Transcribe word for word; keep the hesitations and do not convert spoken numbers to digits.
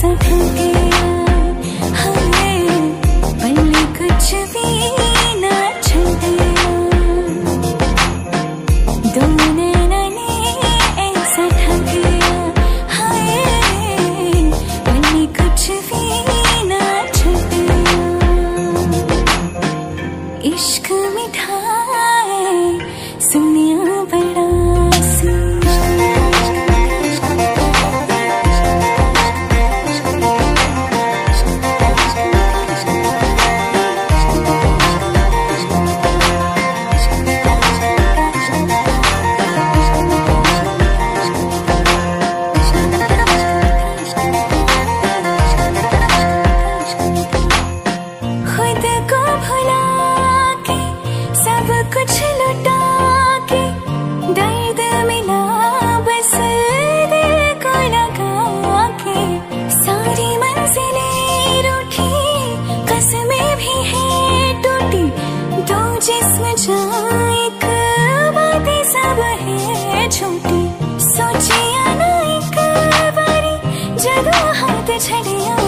ऐसा ठह गया हाय पल्ले कुछ भी ना छूटे दो नैना ने ऐसा ठह गया हाय पल्ले कुछ भी ना छूटे इश्क मीठा है सुनिया बड़ा कुछ लुटा के दर्द मिला बस दिल को लगा के सारी मंजिलें रूठी कसमें भी है टूटी दो जिस्म जहाँ एक बातें सब है झूठी सोचिया ना एक बारी जदों हाथ छड़िया